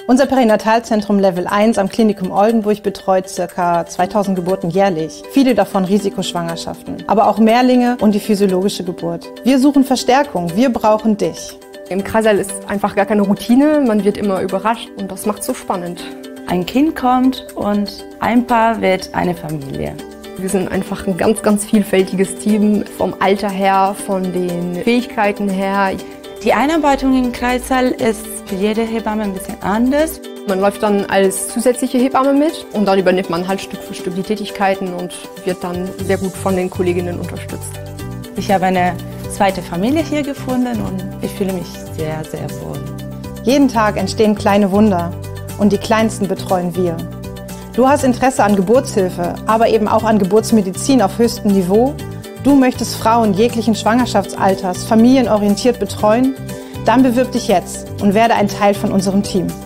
Unser Perinatalzentrum Level 1 am Klinikum Oldenburg betreut ca. 2000 Geburten jährlich, viele davon Risikoschwangerschaften, aber auch Mehrlinge und die physiologische Geburt. Wir suchen Verstärkung, wir brauchen dich. Im Kreißsaal ist einfach gar keine Routine, man wird immer überrascht und das macht es so spannend. Ein Kind kommt und ein Paar wird eine Familie. Wir sind einfach ein ganz vielfältiges Team, vom Alter her, von den Fähigkeiten her. Die Einarbeitung im Kreißsaal ist für jede Hebamme ein bisschen anders. Man läuft dann als zusätzliche Hebamme mit und dann übernimmt man halt Stück für Stück die Tätigkeiten und wird dann sehr gut von den Kolleginnen unterstützt. Ich habe eine zweite Familie hier gefunden und ich fühle mich sehr, sehr wohl. Jeden Tag entstehen kleine Wunder und die kleinsten betreuen wir. Du hast Interesse an Geburtshilfe, aber eben auch an Geburtsmedizin auf höchstem Niveau. Du möchtest Frauen jeglichen Schwangerschaftsalters familienorientiert betreuen? Dann bewirb dich jetzt und werde ein Teil von unserem Team.